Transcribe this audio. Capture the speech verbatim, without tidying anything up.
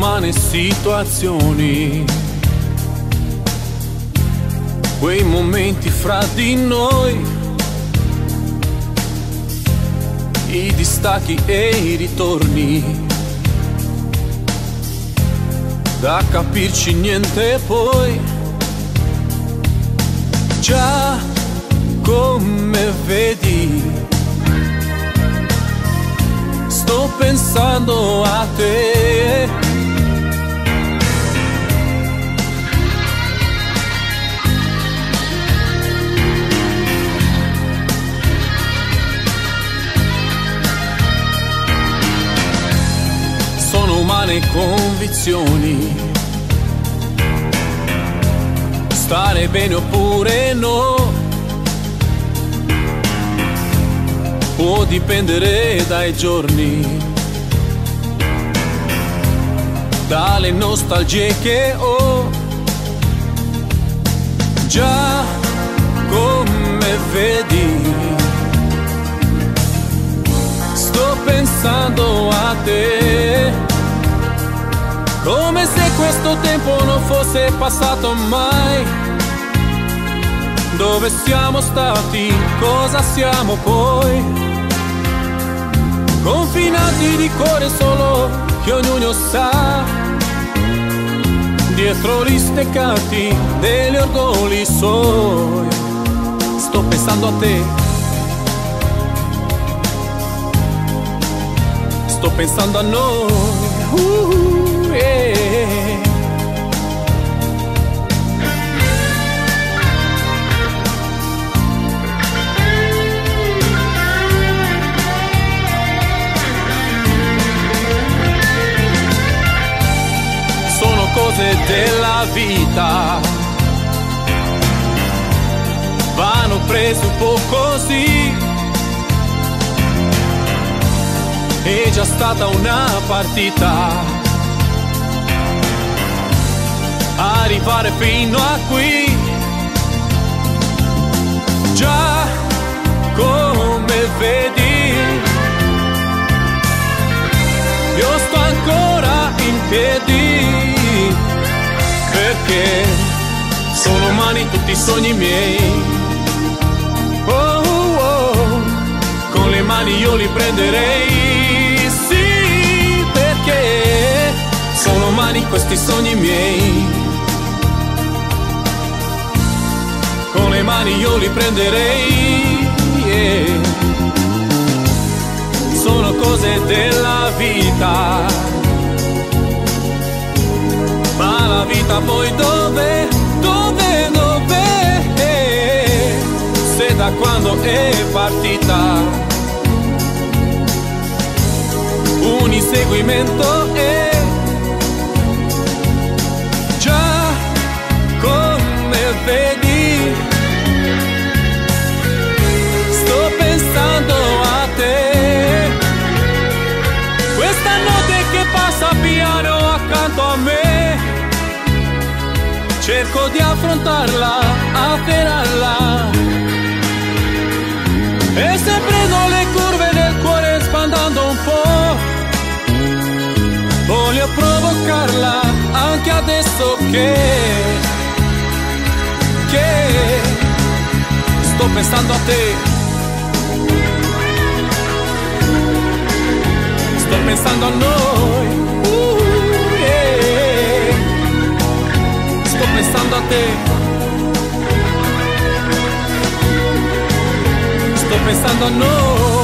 umane situazioni, quei momenti fra di noi, i distacchi e i ritorni, da capirci niente poi. Già come vedi, sto pensando a te. Sono umane convinzioni, stare bene oppure no, può dipendere dai giorni, dalle nostalgie che ho. Già come vedi, sto pensando a te, come se questo tempo non fosse passato mai. Dove siamo stati, cosa siamo poi? Confinati di cuore solo che ognuno sa, dietro gli steccati degli orgogli suoi. Sto pensando a te, sto pensando a noi, uh, yeah. Sono cose della vita, vanno prese un po' così. È già stata una partita, arrivare fino a qui. Già come vedi, io sto ancora in piedi, perché sono umani tutti i sogni miei. Oh, oh, oh. Con le mani io li prenderei, sì, perché sono umani questi sogni miei. Con le mani io li prenderei, yeah. Sono cose della vita, ma la vita poi dove, dove, dove? Se da quando è partita un inseguimento è. Già come vedi, sto pensando a te. Questa notte che passa piano accanto a me, cerco di affrontarla, afferrarla, e se prendo le curve del cuore spandando un po', voglio provocarla anche adesso che, che sto pensando a te, sto pensando a noi, uh, yeah. Sto pensando a te, sto pensando a noi.